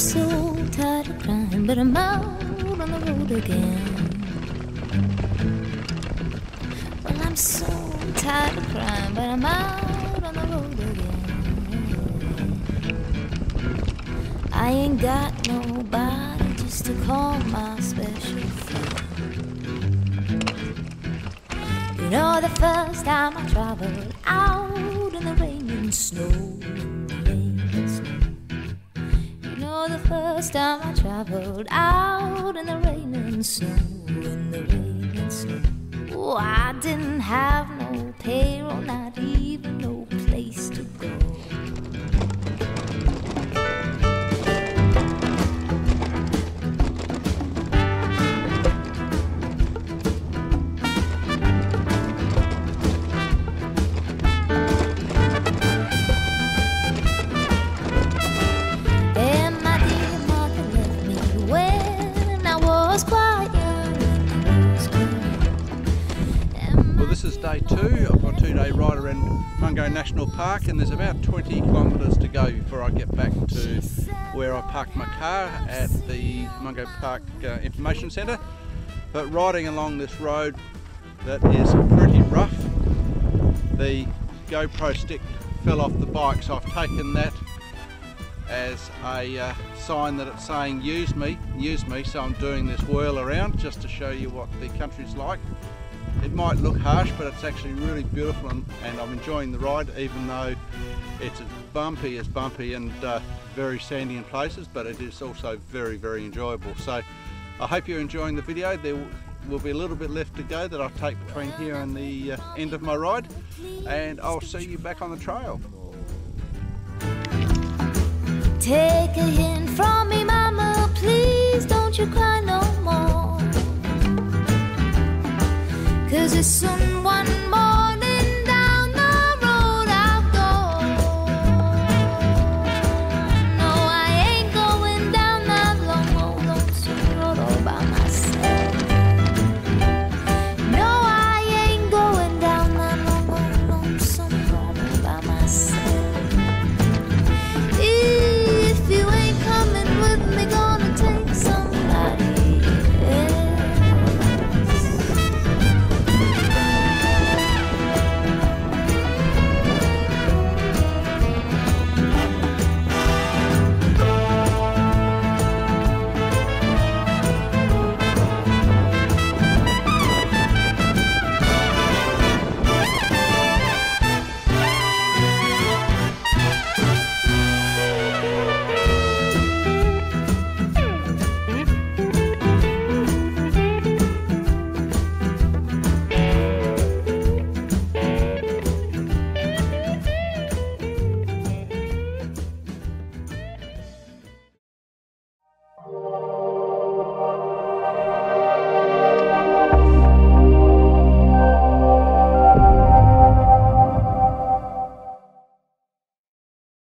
so tired of crying, but I'm out on the road again. Well, I'm so tired of crying, but I'm out on the road again. I ain't got nobody just to call my special friend. You know, the first time I traveled out in the rain and snow, the first time I traveled out in the rain and snow, in the rain and snow. Oh, I didn't have no payroll, not even no place to go. This is day 2 of a 2-day ride around Mungo National Park, and there's about 20 kilometres to go before I get back to where I parked my car at the Mungo Park Information Centre. But riding along this road that is pretty rough, the GoPro stick fell off the bike, so I've taken that as a sign that it's saying use me, so I'm doing this whirl around just to show you what the country's like. It might look harsh, but it's actually really beautiful, and I'm enjoying the ride, even though it's as bumpy and very sandy in places, but it is also very, very enjoyable. So I hope you're enjoying the video. There will be a little bit left to go that I'll take between here and the end of my ride, and I'll see you back on the trail. Take a hint from me, mama, please don't you cry no more. 'Cause it's so